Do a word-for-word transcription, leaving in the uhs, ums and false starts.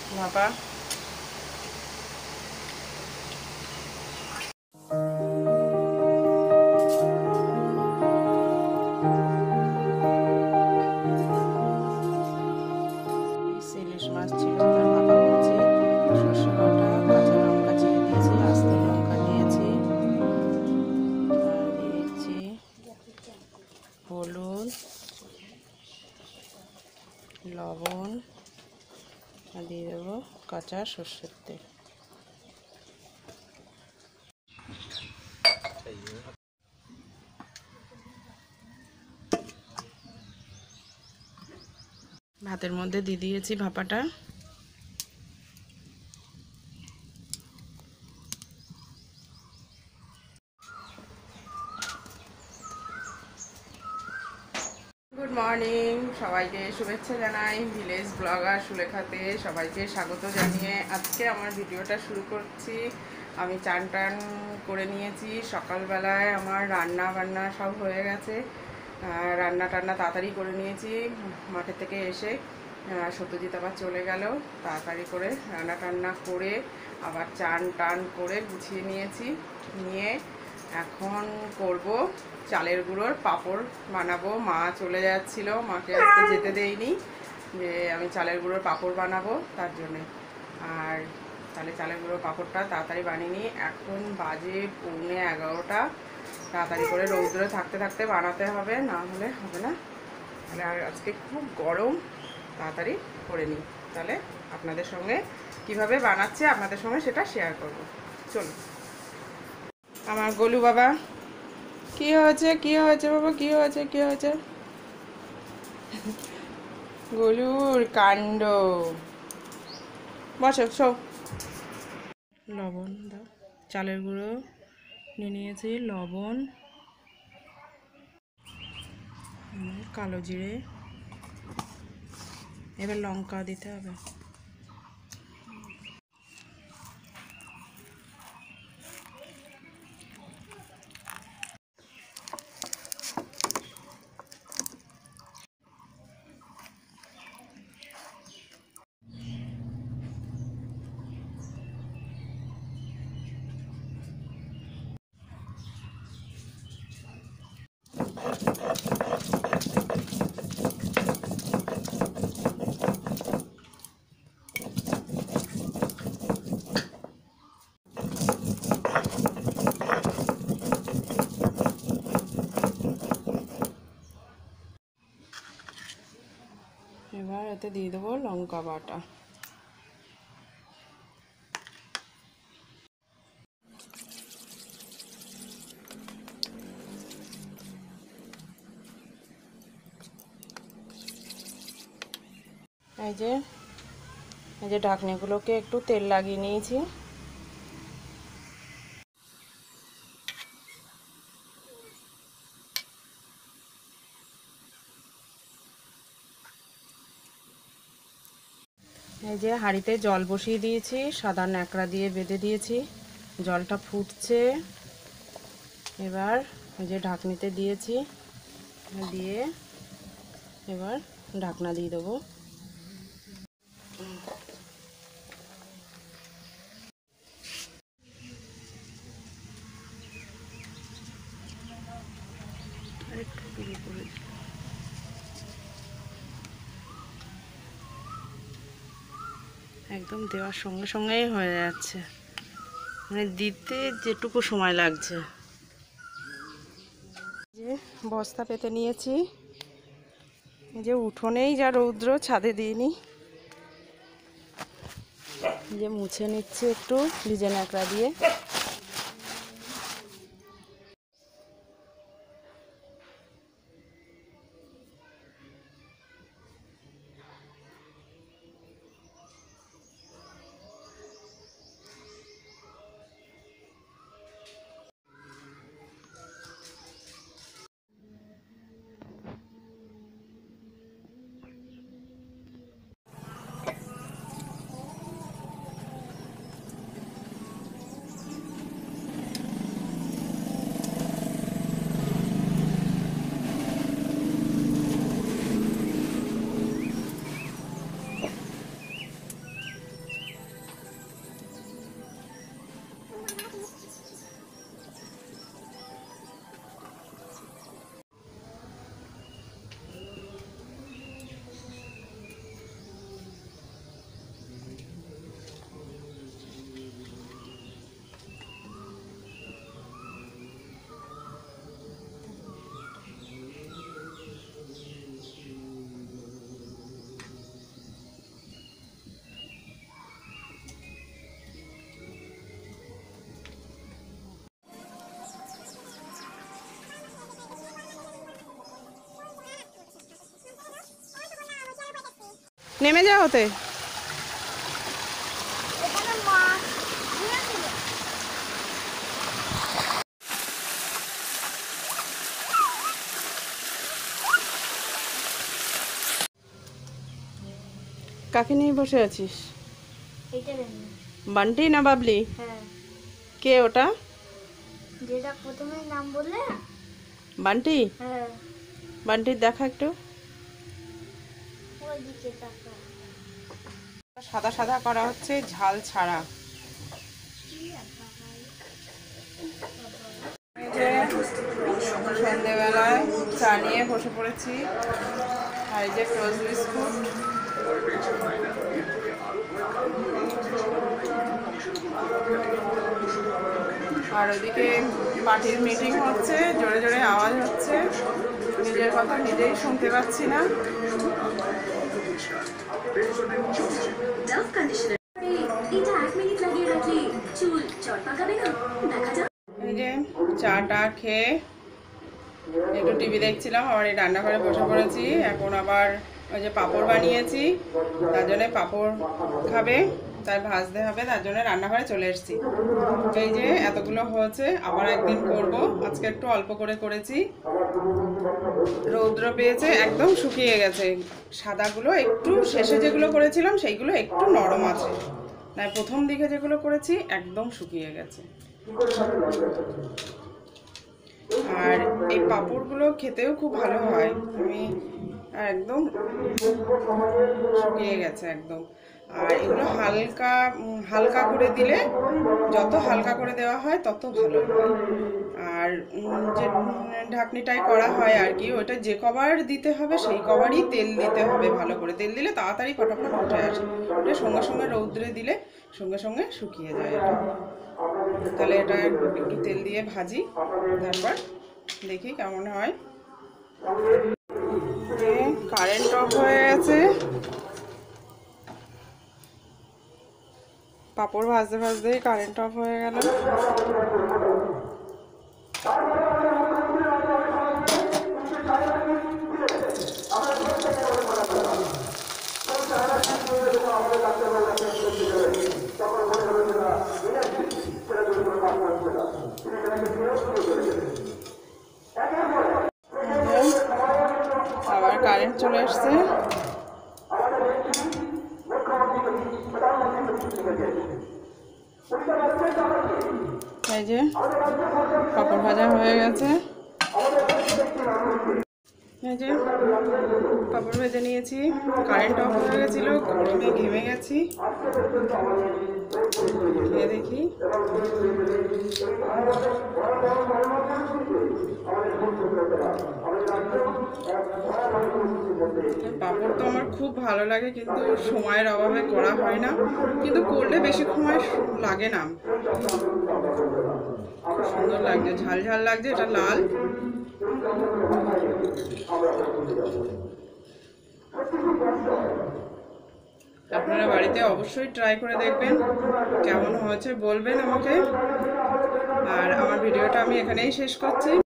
ভাপা। ইলিশ মাছ ছিল, তার ভাপা করছি। সর্ষে বাটা, কাঁচা লঙ্কা চিড়ে দিয়েছি, আস্ত লঙ্কা দিয়েছি, আর দিয়েছি হলুদ, লবণ, আর দিয়ে দেবো কাঁচা সর্ষের তেল। ভাতের মধ্যে দিয়ে দিয়েছি ভাপাটা। গুড মর্নিং, সবাইকে শুভেচ্ছা জানাই। ভিলেজ ব্লগার সুলেখাতে সবাইকে স্বাগত জানিয়ে আজকে আমার ভিডিওটা শুরু করছি। আমি চান টান করে নিয়েছি, সকালবেলায় আমার রান্না বান্না সব হয়ে গেছে। রান্না টান্না তাড়াতাড়ি করে নিয়েছি। মাঠের থেকে এসে সত্যজিৎ আবার চলে গেল, তাড়াতাড়ি করে রান্না টান্না করে আবার চান টান করে গুছিয়ে নিয়েছি। নিয়ে এখন করব চালের গুঁড়োর পাঁপড় বানাবো। মা চলে যাচ্ছিলো, মাকে আজকে যেতে দেইনি, যে আমি চালের গুঁড়োর পাঁপড় বানাবো তার জন্যে। আর তাহলে চালের গুঁড়োর পাঁপড়টা তাড়াতাড়ি বানিয়ে নিই। এখন বাজে পৌনে এগারোটা। তাড়াতাড়ি করে রৌদ্রে থাকতে থাকতে বানাতে হবে, না হলে হবে না। তাহলে আর আজকে খুব গরম, তাড়াতাড়ি করে নিই। তাহলে আপনাদের সঙ্গে কিভাবে বানাচ্ছি আপনাদের সঙ্গে সেটা শেয়ার করব। চলুন। আমার গোলু বাবা, কি হয়েছে কি হয়েছে বাবা, কি হয়েছে কি হয়েছে? গোলুর কাণ্ড। বসো, সব লবণ দাও। চালের গুঁড়ো নিয়ে নিয়েছি, লবণ, কালো জিরে, এবার লঙ্কা দিতে হবে। এবার এতে দিয়ে দেবো লঙ্কা বাটা। এই যে এই যে ঢাকনিগুলোকে একটু তেল লাগিয়ে নিয়েছি। এই যে হাঁড়িতে জল বসিয়ে দিয়েছি, সাদা ন্যাকড়া দিয়ে বেঁধে দিয়েছি, জলটা ফুটছে। এবার এই যে ঢাকনিতে দিয়েছি, দিয়ে এবার ঢাকনা দিয়ে দেবো। একদম দেওয়ার সঙ্গে সঙ্গেই হয়ে যাচ্ছে, মানে দিতে যেটুকু সময় লাগছে। যে বস্তা পেতে নিয়েছি, এই যে উঠোনেই যা রৌদ্র, ছাদে দিইনি। যে মুছে নিচ্ছি একটু ভিজে ন্যাকড়া দিয়ে। নেমে যাও ওতে। কাকে নিয়ে বসে আছিস? বান্টি না বাবলি? হ্যাঁ। কে ওটা? যেটা প্রথমে নাম বললে বান্টি? হ্যাঁ। বান্টির দেখা একটু। ওইদিকে তাকা। সাদা সাদা করা হচ্ছে, ঝাল ছাড়া। সন্ধ্যেবেলায় চা নিয়ে বসে পড়েছি, আর এই যে টোস্ট বিস্কুট। আর ওদিকে পার্টির মিটিং হচ্ছে, জোরে জোরে আওয়াজ হচ্ছে, নিজের কথা নিজেই শুনতে পাচ্ছি না। এই যে চাটা খেয়ে একটু টিভি দেখছিলাম, আবার এই রান্নাঘরে বসে পড়েছি। এখন আবার ওই যে পাঁপড় বানিয়েছি, তার জন্য পাঁপড় খাবে, তাই ভাজতে হবে, তার জন্য রান্নাঘরে চলে এসেছি। এই যে এতগুলো হয়েছে, আবার একদিন করব। আজকে একটু অল্প করে করেছি, রৌদ্র পেয়েছে, একদম শুকিয়ে গেছে। সাদাগুলো একটু, শেষে যেগুলো করেছিলাম সেইগুলো একটু নরম আছে, না প্রথম দিকে যেগুলো করেছি একদম শুকিয়ে গেছে। আর এই পাঁপড়গুলো খেতেও খুব ভালো হয়, আমি একদম শুকিয়ে গেছে একদম। আর এগুলো হালকা হালকা করে দিলে, যত হালকা করে দেওয়া হয় তত ভালো হয়। আর যে ঢাকনিটাই করা হয় আর কি, ওটা যে কভার দিতে হবে সেই কভারই তেল দিতে হবে ভালো করে। তেল দিলে তাড়াতাড়ি ফটাফট উঠে আসে, ওটা সঙ্গে সঙ্গে রৌদ্রে দিলে সঙ্গে সঙ্গে শুকিয়ে যায় এটা। তাহলে এটা একটু তেল দিয়ে ভাজি, তারপর দেখি কেমন হয়। কারেন্ট অফ হয়ে গেছে, পাঁপড় ভাজতে ভাজতেই কারেন্ট অফ হয়ে গেল। আবার কারেন্ট চলে আসছে। এই যে পাঁপড় ভাজা হয়ে গেছে, এই যে পাঁপড় ভেজে নিয়েছি। কারেন্ট অফ হয়ে গেছিল, গরমে ঘেমে গেছি, খেয়ে দেখি। পাঁপড় তো আমার খুব ভালো লাগে, কিন্তু সময়ের অভাবে করা হয় না, কিন্তু করলে বেশি সময় লাগে না। খুব সুন্দর লাগছে, ঝাল ঝাল লাগছে, এটা লাল। আপনারা বাড়িতে অবশ্যই ট্রাই করে দেখবেন, কেমন হয়েছে বলবেন আমাকে। আর আমার ভিডিওটা আমি এখানেই শেষ করছি।